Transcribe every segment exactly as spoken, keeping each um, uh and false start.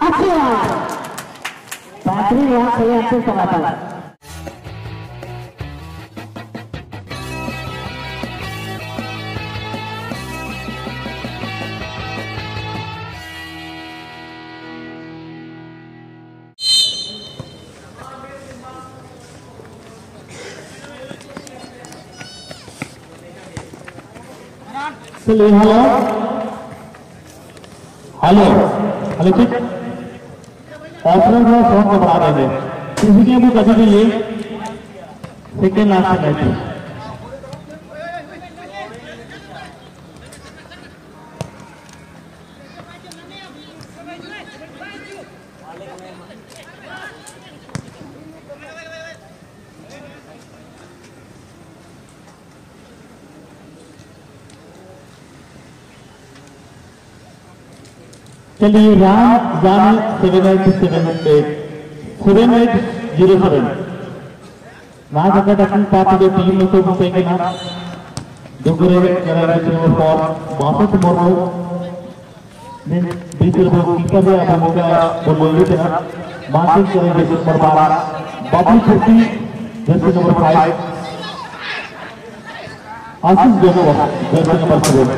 Patri yang saya itu sama-sama. Halo, halo, halo cik. Option को phone को बढ़ा देंगे किसी के भी कभी भी ये सेकेंड लास्ट मैच चलिए राम जानी seven eight seven eight seven eight zero seven ना जगह अपन पार्टी जो टीम में तो मुझे ना दोगरे कराने के लिए फॉर बासठ मोरू ने बीस रुपए कीपर है अब मुझे बोलोगे थे ना मार्किंग करेंगे नंबर बारह बाबू छुट्टी जर्सी नंबर फाइव आशीष दोनों जर्सी नंबर सेवन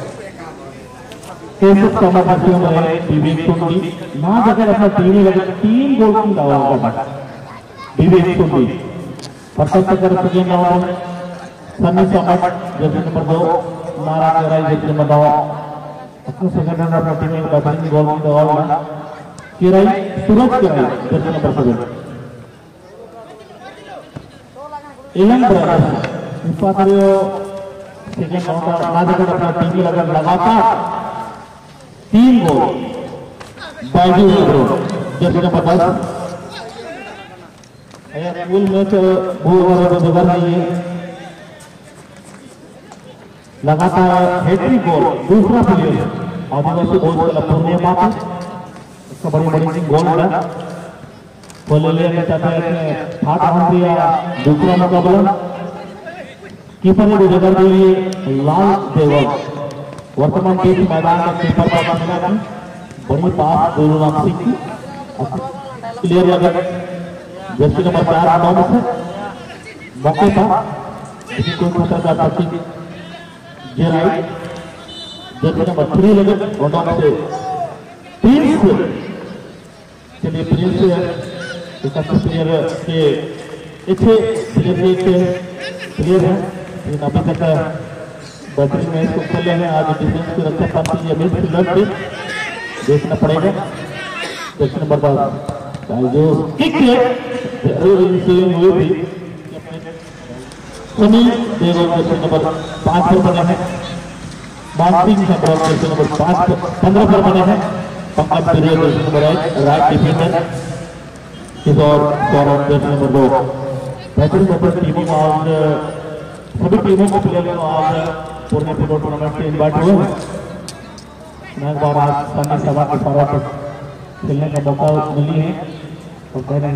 केसर समर्थकों में विवेक सुंदी ना जगह अपना टीम लगे तीन गोल की दावा होगा विवेक सुंदी परफेक्ट कर सके ना सन्नी समर्थ जैसे नंबर दो नारा कराई जैसे नंबर दो अपने सेकंड रनर अपना टीम में बेहतरीन गोल की दावा होगा किराई सूरज किराई जैसे नंबर सेवन इलन ब्रदर्स इस बार यो सेकंड नंबर ना जगह अपना टीम लगा लगातार तीन गोल बाजू जैसे नंबर दस फुल मैच बहुत बड़ा नहीं है लगातार हैट्रिक गोल दूसरा प्लेयर आदिवासी गोल क्लब पूर्णिया माता इसका बड़ी बड़ी गोल है वो ले लेना चाहते हैं हाथ हाथ दिया दूसरा मुकाबला कीपर ने जगह के लिए लाल देवल वर्तमान टीम मैदान में कीपर का मिला था बड़ी पास दोनों नाम सिंह की क्लियर लगा जैसे नंबर चार नौ से मौके था किसी को खतरा का पति ये राइट जैसे नंबर थ्री लगे दोनों से तीन से चलिए प्रिंस एक अच्छे प्लेयर के अच्छे प्लेयर के प्लेयर है लेकिन अभी तक बेहतरीन मैच को खेले हैं आज डिफेंस की रक्षा पाती है मिडफील्डर भी देखना पड़ेगा जैसे नंबर बारह जो किक है हुए भी सुनील देवल जैसे नंबर पाँच पर बने हैं मानसिंह संग्राम जैसे नंबर पाँच पंद्रह पर बने हैं पंकज पिरिया जैसे नंबर एक राइट डिफेंडर किशोर सौरभ जैसे नंबर दो बेहतरीन बेहतर टीमों को आज सभी टीमों को प्लेयर को आज पूर्णे फुटबॉल टूर्नामेंट से इनवाइट हुए मैं एक बार आज सन्नी सभा के सारा तक खेलने का मौका मिली है और कहने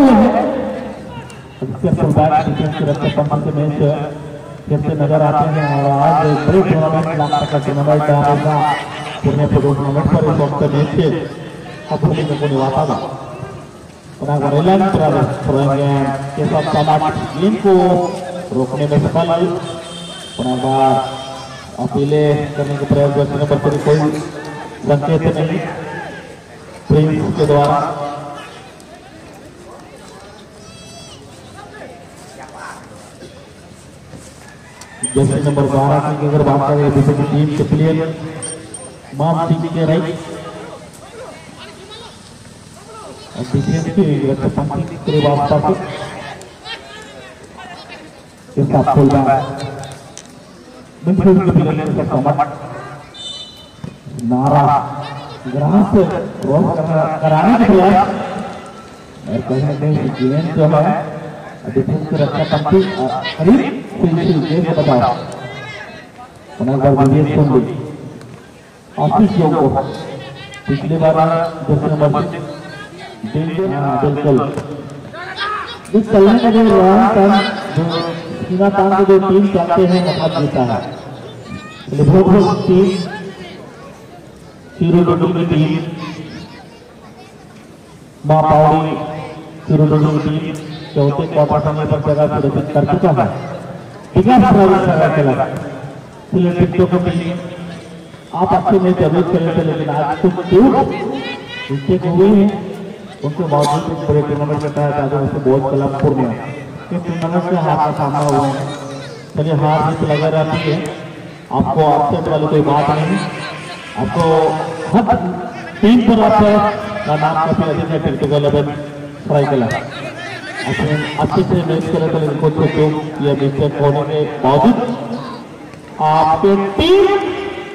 डिफेंस की रक्षा पंप से मैच फिर से नजर आते हैं और आज बड़े टूर्नामेंट लाख का टूर्नामेंट आएगा पूर्णे फुटबॉल टूर्नामेंट पर इस वक्त मैच से अब में को निवासा था रेलन के साथ समाज गेम को रोकने में सफल हुई पुनर्बार अपीले करने के प्रयास करने पर कोई संकेत नहीं प्रिंस के द्वारा जैसे नंबर बारह की अगर बात करें दूसरी टीम के प्लेयर मान सिंह के राइट डिफेंस की रक्षा पंक्ति के वास्ता से इसका फुल बैक मिडफील्ड के प्लेयर का समर्थ नारा ग्रास क्रॉस कराने के प्रयास और कहीं न कहीं गेंद जो है डिफेंस की रक्षा पंक्ति करीब फिनिशिंग गेंद बताओ पुनः विवेक सुंदी आशीष योग को पिछले बार जैसे नंबर बिल्कुल इस चलने का जो लॉन्ग टर्म जो सीधा तान के जो टीम चाहते हैं मतलब जीता है लिवरपूल टीम हीरो डोडो की टीम मां पावड़ी चिरुडोली टीम चौथे क्वार्टर फाइनल पर जगह सुरक्षित कर चुका है। विकास खेला सिलेक्टिव को टीम आप अच्छे मैच जरूर खेले थे, लेकिन आज कुछ चूक मिस्टेक हुई है उनके बावजूद पूरे टूर्नामेंट में कहा जाता है बहुत क्लब पूर्णिया के टूर्नामेंट से हार का सामना हुआ है। चलिए हार जीत लगा रहती है, आपको अपसेट वाली कोई बात नहीं, आपको हर टीम पर आपका नाम काफी अधिक है। टिकटो इलेवन ट्राई करा अपने अच्छे से मैच खेले थे, लेकिन कुछ चूक या मिस्टेक होने के बावजूद आपके टीम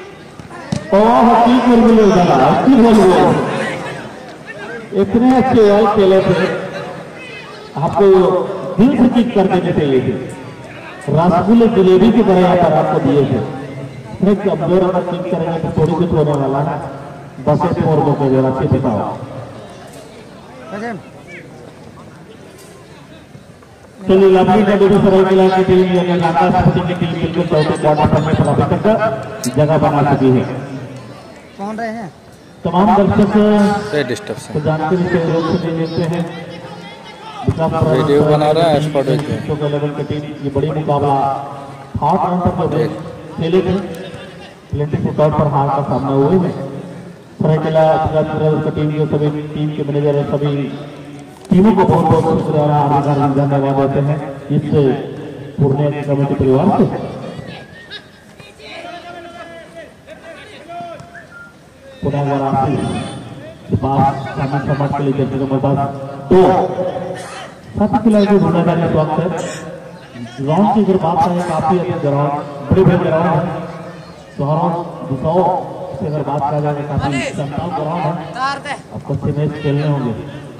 इतने अच्छे ओवर खेले थे, आपको दिल से किक कर देने चाहिए थे। रसगुल्ले जलेबी की तरह यहाँ पर आपको दिए थे, फिर कमजोर अगर किक करेंगे तो थोड़ी कुछ होने वाला है। दस फोर मौके दे रहा है बताओ। चलिए लंबी का दूसरे सराय किला की टीम यानी लाता स्पोर्टिंग की टीम बिल्कुल चौथे क्वार्टर फाइनल पर अभी तक जगह बना चुकी है। कौन रहे हैं तमाम दर्शक तो जानकारी के रूप से देते हैं वीडियो बना रहा है स्पॉट लेवल की टीम ये बड़ी मुकाबला हार्ड काउंटर पर खेले थे, प्लेटी फुटआउट पर हार का सामना हुए हैं। सरायकेला की टीम के सभी टीम के मैनेजर और सभी टीमों को बहुत बहुत शुक्रिया धन्यवाद देते हैं इस पूर्णिया कमेटी परिवार से। पुनः वाराणसी के पास शामिल समाज के लिए जैसे नंबर दो साथी खिलाड़ी को ढूंढा जाने इस वक्त है। ग्राउंड की अगर बात करें काफी अच्छे ग्राउंड बड़े बड़े ग्राउंड है। दुसाओ से अगर बात करा जाए काफी शानदार ग्राउंड है, आपको अच्छे मैच खेलने होंगे।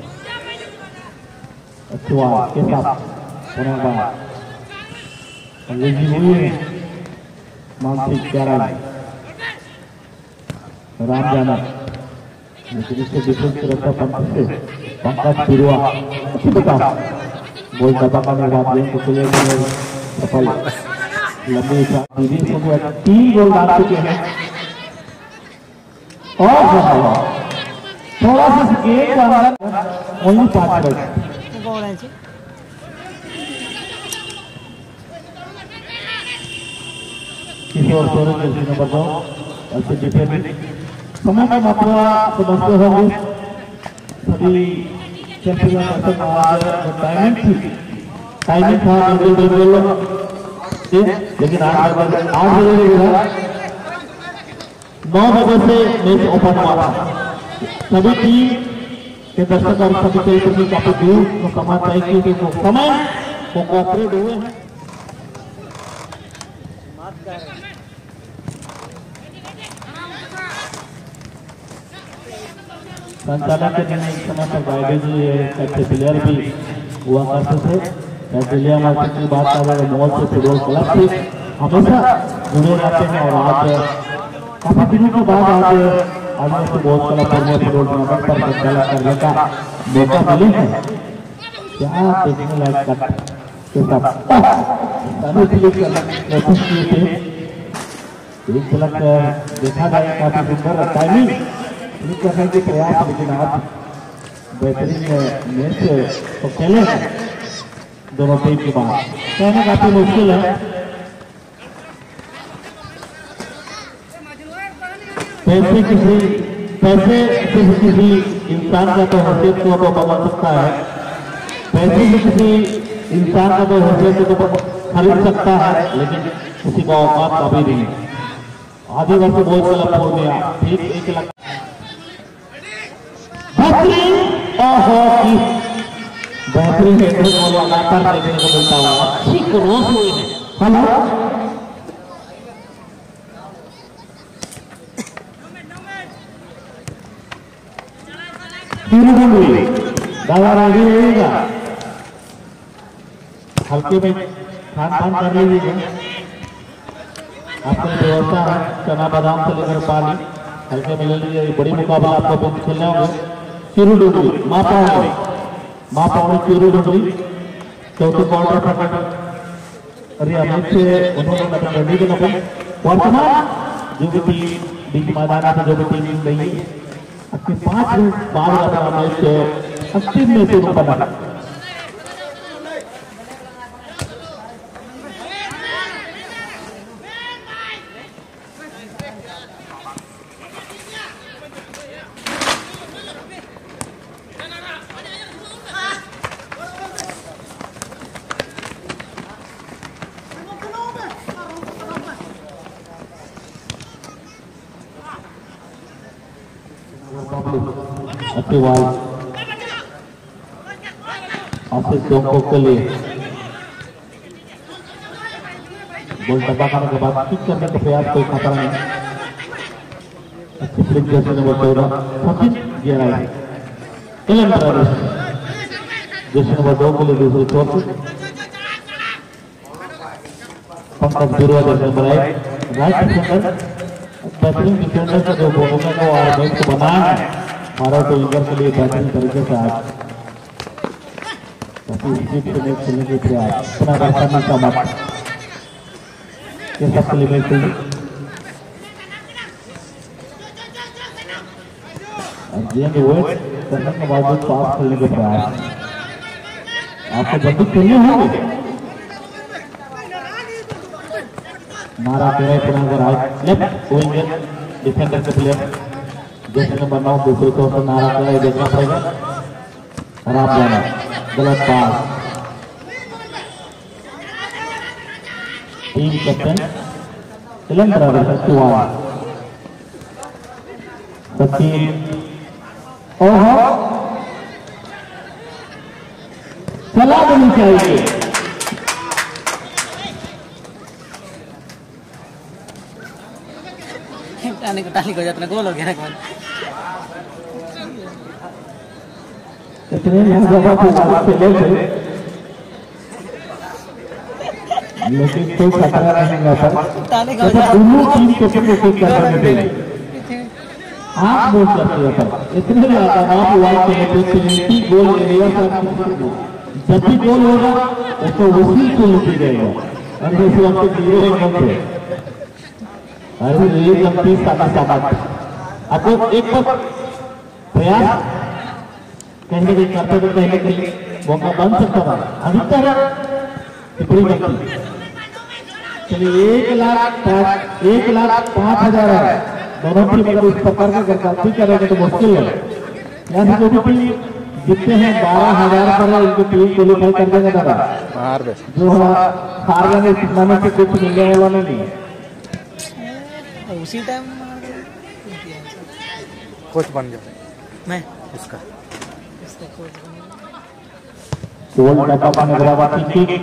अच्छुआ के साथ पुनः अंग्रेजी हुई है मानसिक प्यारा राम जाना, लेकिन इससे डिफरेंस रखा पंच से पंकज पिरुआ अच्छी बताओ बोल दबा करने के बाद गेम को चले गए सफल लंबी तीन गोल डाल चुके हैं और थोड़ा सा गेम का अंदर ओनली पांच रन किसी और सोरे जर्सी नंबर दो अच्छे डिफेंस समय का मात्रा समझते होंगे सभी चैंपियन दर्शक। आज टाइमिंग थी टाइमिंग था बिल्कुल बिल्कुल, लेकिन आठ बजे आठ बजे नौ बजे से मैच ओपन हुआ था। सभी टीम के दर्शक और सभी खेल की काफी दूर को समय तय की तो समय को कोऑपरेट हुए हैं। संचालक के दिन समय पर गाइडेंस अच्छे प्लेयर भी हुआ करते थे। दिल्ली मार्केट की बात कर रहे मॉल से फुटबॉल क्लब से हमेशा जुड़े रहते हैं और आज काफी दिनों के बाद आज आज football club Purnia football tournament पर संचालक करने का मौका मिले हैं। क्या देखने लायक कट के साथ कोशिश किए थे, एक झलक देखा जाए काफी सुंदर टाइमिंग करने के प्रयास, लेकिन आज बेहतरीन मैच तो खेले हैं दोनों टीम के बाद कहना काफी मुश्किल है। पैसे किसी पैसे किसी किसी इंसान का तो हैसियत को तो बदल सकता है, पैसे से किसी इंसान का तो हैसियत को तो खरीद सकता है, लेकिन किसी का औकात कभी नहीं। आदिवासी बोल क्लब पूर्णिया ठीक एक लाख बेहतरीन बेहतरीन लगातार देखने को मिलता हुआ अच्छी क्रॉस हुई है। हेलो दादा रेडी रहेगा, हल्के में खान पान कर लीजिएगा। आपको व्यवस्था है चना बादाम से लेकर पानी हल्के में ले लीजिए। बड़ी मुकाबला आपको खेलने होंगे। चिरू डुंगरी माँ पावड़ी माँ पावड़ी चिरू डुंगरी चौथे क्वार्टर फाइनल अरे अमित से उन्होंने रेडी के नंबर वर्तमान जो भी टीम बीच मैदान से जो भी टीम गई आपके पांच मिनट बाद अपना मैच अंतिम में से बना अतिवाल आशीष दोंको के लिए बॉल दबा करने के बाद किक करने का प्रयास, कोई खतरा नहीं। अच्छी फ्लिक जैसे नंबर चौदह सचिन गहराई इलेवन ब्रदर्स जैसे नंबर दो के लिए दूसरे छोर से पंकज बिरुआ जैसे नंबर एक राइट डिफेंडर बेहतरीन डिफेंडर से जो बॉलों को और मैच को बनाया है भारत और इंग्लैंड के लिए बेहतरीन तरीके से आज स्पीड से मैच खेलने के प्रयास पुनः बरसाने का मत ये सबके लिए मैच खेल और गेंद वेट करने के बावजूद पास खेलने के प्रयास। आपको जल्दी खेलने होंगे मारा तेरा पुनः अगर आज लेफ्ट गोइंग डिफेंडर के प्लेयर जैसे नंबर नौ दूसरे तौर पर नारा कर देखना पड़ेगा और आप जाना गलत pass. Team captain eleven brothers अतिवाल सचिन ओहो चला देनी चाहिए। टाली को टाली को जाता गोल हो गया गोल। इतने जगह पर खेले थे लेकिन कोई खतरा नहीं आता। दोनों टीम के को कोई करने देंगे आप बोल सकते हैं इतने ज्यादा आप वाल के नेतृत्व गोल एरिया जब भी गोल होगा उसको वसूल को लूटी जाएगा और जैसे आपके दिए गए अरे ये लंबी सादा सादा आपको एक बार प्रयास कहने के करते हुए कहने के लिए मौका बन सकता था अभी तक टिप्पणी गलती। चलिए एक लाख पाँच एक लाख पाँच हजार है दोनों टीम अगर इस प्रकार का गलती करेंगे तो मुश्किल है। यहाँ से जो भी टीम जितने हैं बारह हजार पर उनको टीम क्वालिफाई कर देगा दादा जो हार जाने सिखाने से कुछ मिलने वाला नहीं है। उसी टाइम कोच बन गया मैं इसका इसका कोच बन गोल डब्बा पाने के बाद किक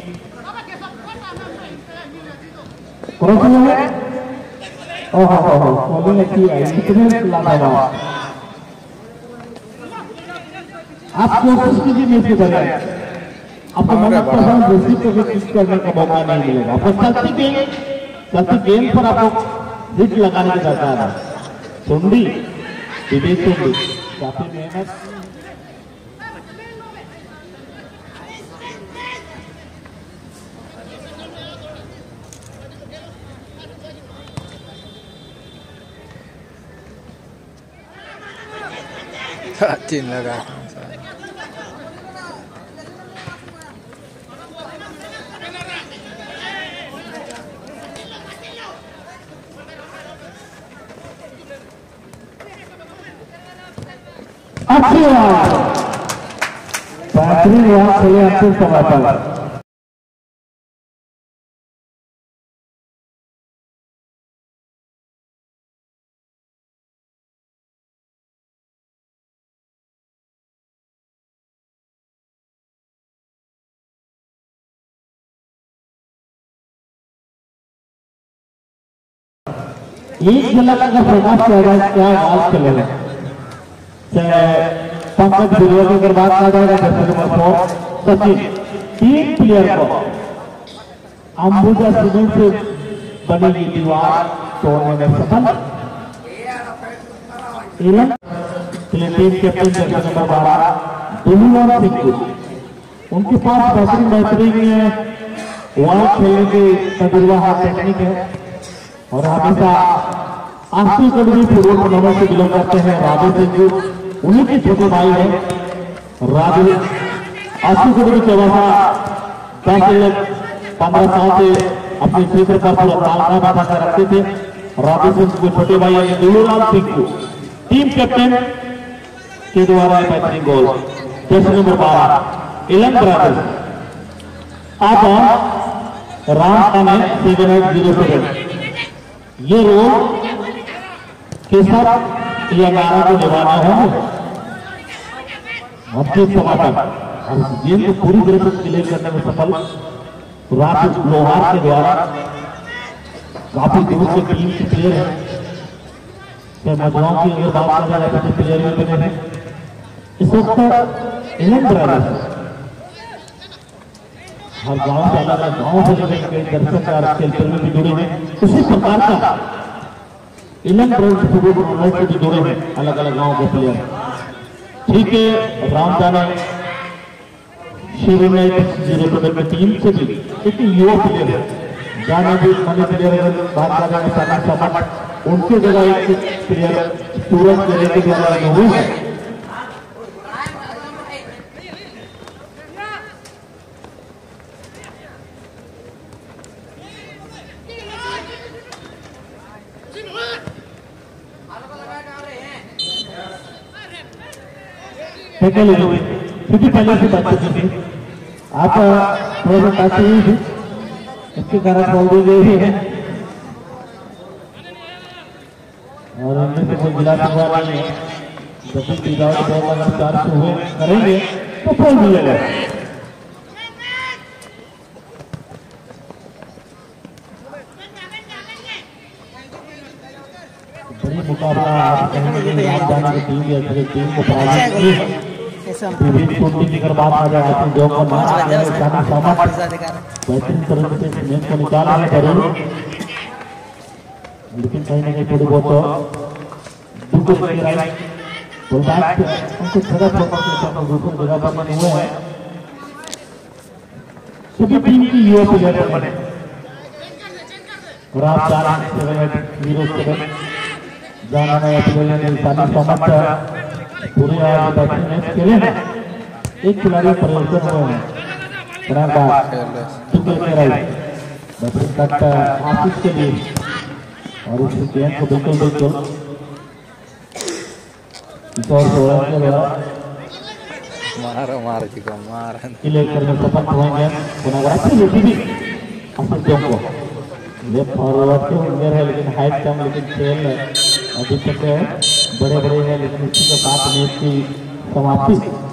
क्रॉस हुआ है ओहो हो हो बॉलिंग अच्छी है कितने लाजवाब। आप कोशिश कीजिए मैच को करें आपको मन पसंद दूसरी को भी किक करने का मौका नहीं मिलेगा। आपको चलती गेंद चलती गेंद पर आपको हिट लगाने की दरकार है। सुंडी विदेश सुंडी काफी मेहनत तीन लगा अच्छी बात बेहतरीन यहाँ चले अंतिम समय पर एक झलक अगर प्रकाश किया जाए क्या बात चलेगा। पंकज बिरुआ की अगर बात किया जाएगा जैसे नंबर फोर सचिन तीन प्लेयर को अंबुजा सीमेंट से बनी दीवार तोड़ने में सफल। टीम कैप्टन जैसे नंबर बारह दुलूवार सिंह उनके पास बेहतरीन बेहतरीन वॉल खेलने की तजुर्बा है टेक्निक है और हमेशा आंसू कबड्डी पूर्व मनोरंजन से बिलोंग करते हैं। राधे सिंह जी उन्हीं के छोटे भाई हैं राजू अस्सी को भी चौवासा दस पंद्रह साल से अपने क्षेत्र का पूरा तालका बांधा रखते थे। राजू सिंह को छोटे भाई दुलूराम सिंह को टीम कैप्टन के द्वारा बेहतरीन गोल। जर्सी नंबर बारह इलम ब्रदर्स। अब राम खाने सेवन एट जीरो सेवन ये रोल के साथ ये नारा को निभाना होंगे अपने समापन और गेम को पूरी तरह से क्लियर करने में सफल राज लोहार के द्वारा काफी दूर से टीम के प्लेयर है। महिलाओं की अगर बात करें जाए तो प्लेयर भी बने हैं इस वक्त इलम ब्रदर्स हर गांव से अलग अलग गांव से लेकर कई दर्शक और खेल में भी जुड़े हैं। उसी प्रकार का इलम ब्रदर्स फुटबॉल टूर्नामेंट से भी जुड़े हैं अलग अलग गांव के प्लेयर। ठीक है राम जाने शिविर में जीरो की टीम से भी एक युवा प्लेयर है जाने भी मनी प्लेयर अगर बात करें सामने समझ उनकी जगह एक प्लेयर सूरज प्लेयर के द्वारा हुई है। क्योंकि पहले से बात की थी आप थोड़ा सा काफी हुई थी इसके कारण बोल दी गई है और उनमें से कोई जिला संघवा नहीं है जब भी विदाउट बॉल अगर चार से हुए करेंगे तो फोल मिलेगा। बड़ी मुकाबला आप कहेंगे आप जाने की टीम या टीम को पराजित की है। की अगर बात आ जाए तो जो बेहतरीन तरह से मैच को निकाला है जरूर लेकिन कहीं ना कहीं थोड़ी बहुत उनको जगह दूसरी जगह पर बने हुए हैं। सभी टीम की युवा प्लेयर बने और आप चार जीरो सेवन जाना प्लेयर पूरे बैटिंग मैच खेले हैं। एक खिलाड़ी परिवर्तन हुए हैं बैटिंग कट आशीष के लिए और इस गेंद को बिल्कुल बिल्कुल मारो मार जी को मार क्लियर करने सफल हुए पुनः भी आशीष को लेफ्ट फॉरवर्ड के विंगर है लेकिन हाइट कम लेकिन खेल अभी तक बड़े बड़े हैं लेकिन इसी के साथ मैच की समाप्ति